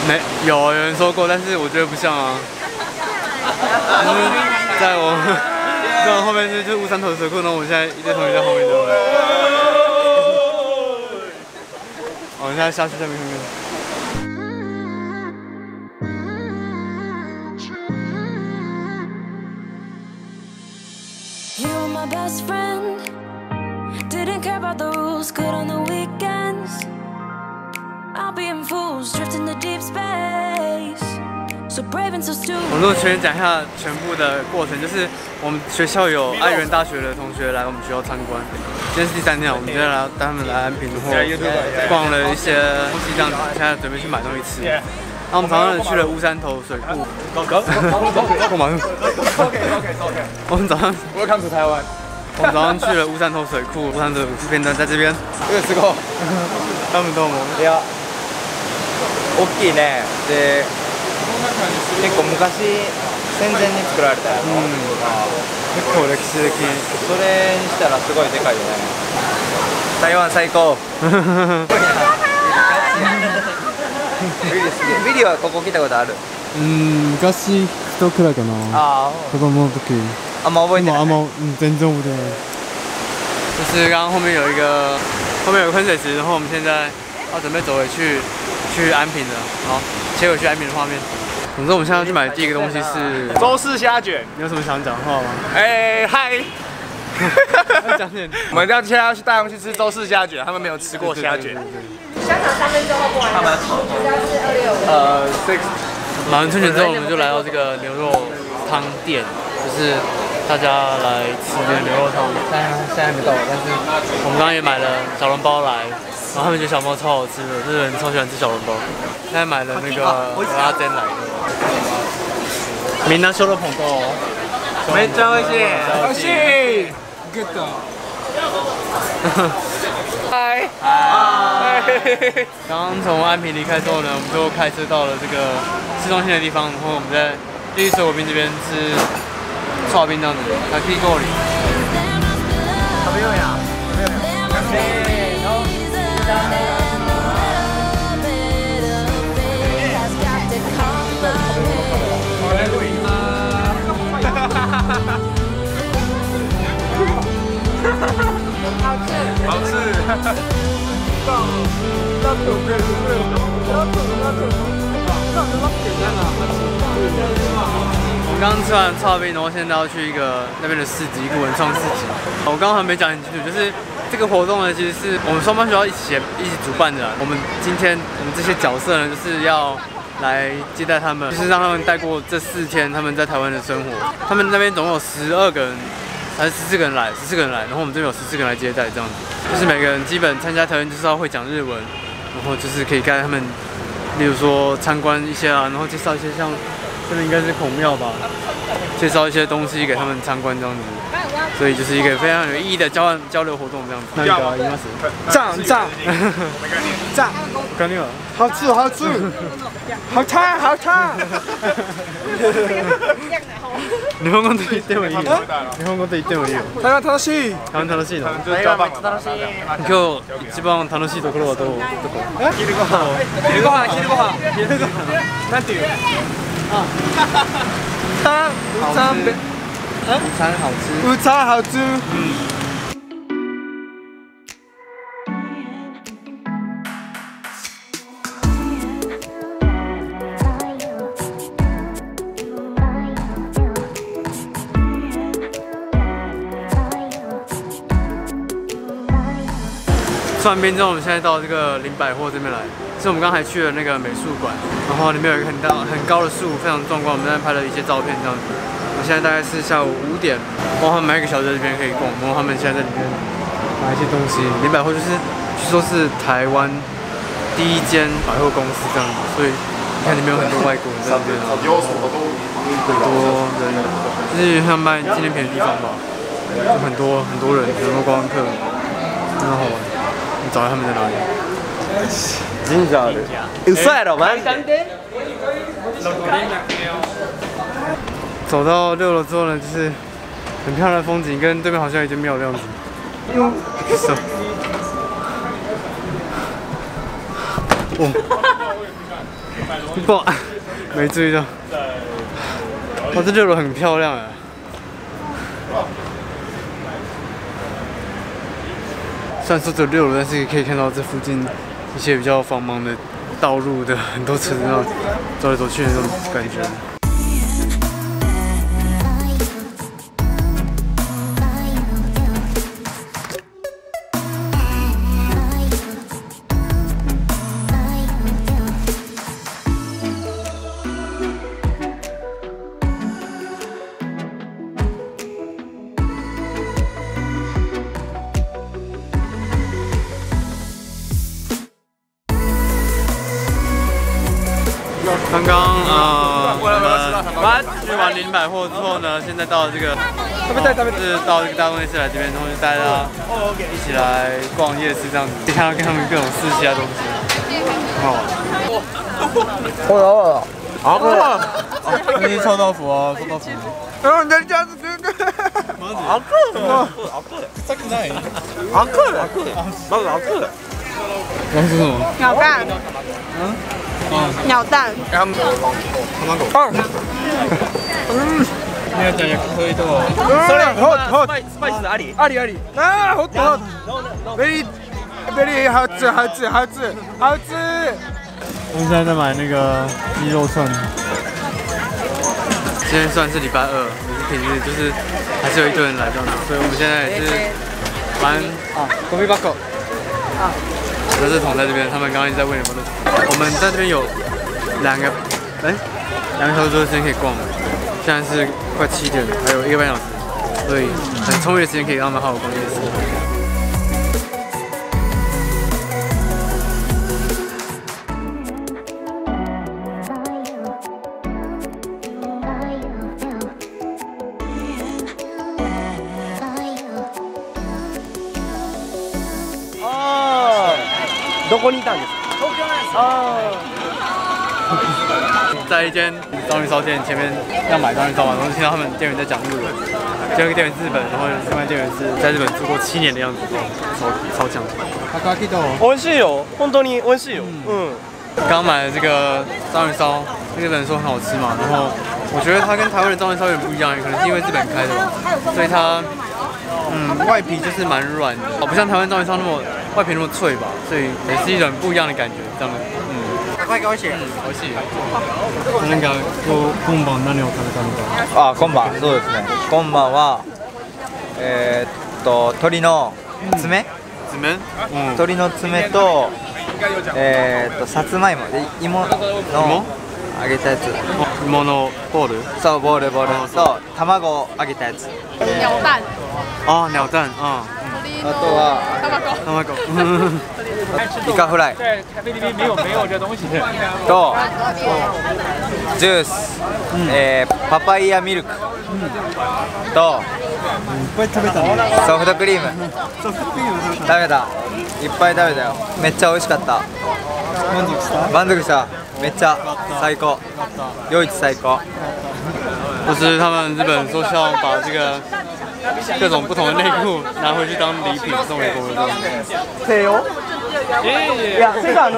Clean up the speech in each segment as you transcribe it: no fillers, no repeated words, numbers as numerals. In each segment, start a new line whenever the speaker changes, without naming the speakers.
有人说过，但是我觉得不像啊。就是在我后面就是乌山头水库，然后我们现在一堆同学在后面的。我们现在下去下面看看。
My best friend didn't care about the rules, good on the weekends. I'll be in fools, drifting to deep space. So brave and so stupid.
我们全讲一下全部的过程，就是我们学校有爱媛大学的同学来我们学校参观。今天是第3天，我们今天来带他们来安平，然后逛了一些东西，这样子。现在准备去买东西吃。然后我们早上去了乌山头水库。过马路。我们早上
Welcome to Taiwan。
我们早上去了乌山头水库，乌山头水库片段在这边。
有吃过？
他们どうも。
いや、大きいね。で、結構昔戦前に作られたやつ。
結構歴史的。
それにしたらすごいでかいよね。台湾最高。ビリはここ来たことある？
昔1くらいかな。
ああ。
子供の時。
あんま覚えてない。
全然覚えてない。就是刚刚后面有一个喷水池，然后我们现在要准备走回去安平了。好，切回去安平的画面。总之，我们现在要去买的第一个东西是
周氏虾卷。
你有什么想讲话吗？
哎，嗨。
讲点。
我们现在要去带他们去吃周氏虾卷，他们没有吃过虾卷。
香肠3分钟后过来。他们
6。
买完春卷之后，我们就来到这个牛肉汤店，就是大家来吃这个牛肉汤。现在还没到，但是我们刚刚也买了小笼包来，然后他们觉得小笼包超好吃的，日本人超喜欢吃小笼包。现在买了那个蚵仔煎来的。みんな小笼包哦。
めっちゃ美味しい。美味しい。Good。嗨。
刚刚从安平离开之后呢，我们就开车到了这个市中心的地方，然后我们在绿水果冰这边吃刨冰这样子，来屁股里。
食べようや。好吃。
我刚刚吃完刨冰，然后现在要去一个那边的市集，古文创市集。我刚刚还没讲很清楚，就是这个活动呢，其实是我们双班学校一起主办的。我们今天这些角色呢，就是要来接待他们，就是让他们带过这4天他们在台湾的生活。他们那边总共有12个人。还是14个人来，然后我们这边有14个人来接待，这样子，就是每个人基本参加条件就是要会讲日文，然后就是可以带他们，例如说参观一些啊，然后介绍一些像这边应该是孔庙吧，介绍一些东西给他们参观这样子，所以就是一个非常有意义的交流活动这样子。那个言います？
赞。
我看你了。
好吃。
日本語で言ってもいいよ。日本語で言ってもいいよ。
台湾楽しい。
台湾楽しいの。
台湾めっちゃ楽しい。
今日一番楽しいところはどこ？
昼ご飯。なんていう？午餐好吃。午餐好吃。
吃完冰之后，我们现在到这个林百货这边来。是我们刚才去了那个美术馆，然后里面有一个很高的树，非常壮观。我们在拍了一些照片这样子。我现在大概是下午5点，然后他们买1个小时在这边可以逛，然后他们现在在里面买一些东西。林百货就是据说是台湾第1间百货公司这样子，所以你看里面有很多外国人在那边，很多人，就是像卖纪念品的地方吧，就很多人，很多观光客。很好玩，你找他们在哪里？
神社ある。嘘やろ、マジで。
走到6楼之后呢，就是很漂亮的风景，跟对面好像有一间庙的样子。哦， 不，没注意到。哇，这六楼很漂亮哎。虽然说只有6楼，但是可以看到这附近一些比较繁忙的道路的很多车子那种走来走去的那种感觉。 刚刚我们去完林百货之后呢，现在到了这个，是到这个大东夜市来这边，然后就大家一起来逛夜市这样子，可以看到跟他们各种试其他东西，很好玩。好饿，这是臭豆腐哦，臭豆腐。然后你在家子哥哥，好饿哦，好饿，这个哪里？好饿，好饿，好饿。然后是什么？
鸟蛋。
嗯。
鸟蛋。
卵。你要讲焼き鳥と。
それスパイスあり？
あり。ああ、ほっと。ベリー好吃。
我们现在在买那个鸡肉串。今天算是礼拜2，也是平日，就是还是有一堆人来这样子，所以我们现在也是蛮コミバコ。垃圾桶在这边，他们刚刚一直在问有没有垃圾桶。我们在这边有2个小时的时间可以逛，现在是快7点，还有1个半小时，所以很充裕的时间可以让他们好好逛夜市。
どこにいたんですか？東京です。
在一间章鱼烧店前面要买章鱼烧嘛，然后听到他们店员在讲日文，就一个店员是日本，然后另外店员是在日本住过7年的样子，超强。
美味しいよ，本当に美味しいよ。
刚买了这个章鱼烧，那个人说很好吃嘛，然后我觉得它跟台湾的章鱼烧有点不一样，可能是因为日本开的吧，所以它外皮就是蛮软的，不像台湾章鱼烧那么外皮那么脆吧，所以也是一种不一样的感觉，这样的。
高い。
美味しい。なんか今晩何を食べたのか。
あ、今晩そうですね。今晩は鶏の爪？鶏の爪とさつまいもで芋の揚げたやつ。
芋のボール？
そうボールと卵を揚げたやつ。
鸟蛋。
あ、鸟蛋。あ
とは
卵。
イカフライ。
在菲律宾没有这东西。
とジュース、パパイヤミルクと
いっぱい食べたね。
ソフトクリーム食べた。いっぱい食べたよ。めっちゃ美味しかった。満足した。めっちゃ最高。夜市最高。
就是他们日本说是要把这个各种不同的内裤拿回去当礼品送给国人。
西洋？いや、这个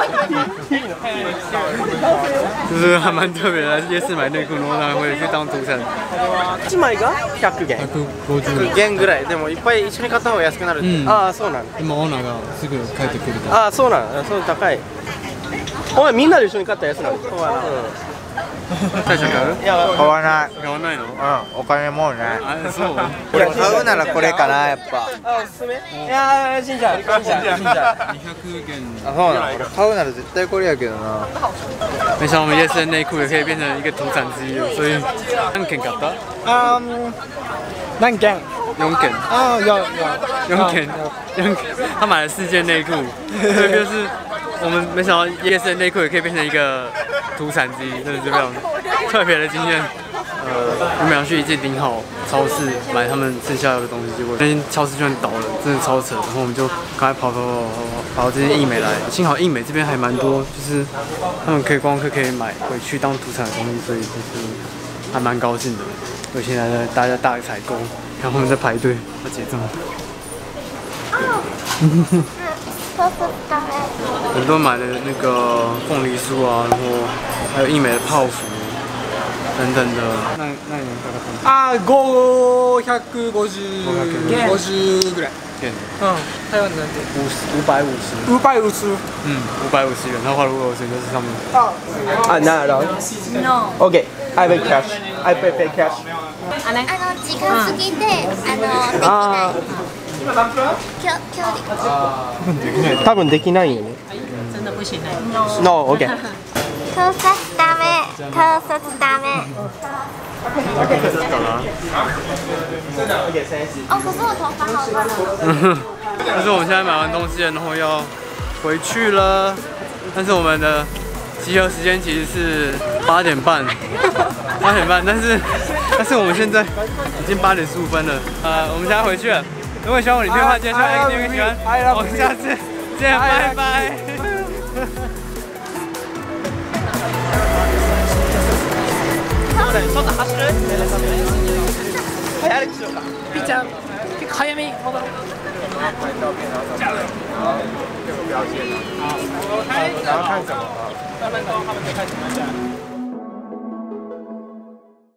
就是还蛮特别的，夜市买内裤，然后拿回去当土产。
1枚が100元。
150
元ぐらい。でもいっぱい一緒に買った方が安くなる。ああ、そうなん。
今オーナーがすぐ帰ってくるから。
ああ、そうなん。そう高い。お前みんなで一緒に買ったやつなの。
最初買う？
買わない。
買わないの？
お金もうない。
あ、そう。
買うならこれかな、やっぱ。
あ、おすすめ？いやー、しんちゃん。
200元。
あ、そうなの。俺買うなら絶対これやけどな。
没想到我们夜市的内裤也可以变成一个土产之一了，所以何件買った？
何件
？4件。
啊，有
4件。他买了4件内裤，这个就是我们没想到夜市的内裤也可以变成一个土产之一，真的是非常特别的经验。我们要去一间顶好超市买他们剩下的东西，结果那间超市居然倒了，真的超扯。然后我们就赶快跑到这间益美来，幸好益美这边还蛮多，就是他们可以观光客可以买回去当土产的东西，所以就是还蛮高兴的。所以现在大家大采购，然后他们在排队要结账。 很多买的那个凤梨酥啊，然后还有益美的泡芙等等的。那你能
あ、550ぐらい。台湾なんで。
550。
550。
550元。那花如果有钱就是上面。
あ、なるほど。No. OK. I pay cash. I pay cash.
時間過ぎてできない
多分できないよね。
真的不行嘞。
No. OK.
盗撮ダメ盗撮ダメ哦，可是我头发好乱。
但是我们现在买完东西了，然后要回去了。但是我们的集合时间其实是8点半，但是我们现在已经8点15分了。我们现在回去了。如果喜欢我的影片的话，记得按订阅喜欢。我们下次见，拜拜。
ちょっと走る？早歩きしようか。ピッチャー、結構早めに戻ろう。
然后看什么？慢慢走，他们可以看什么？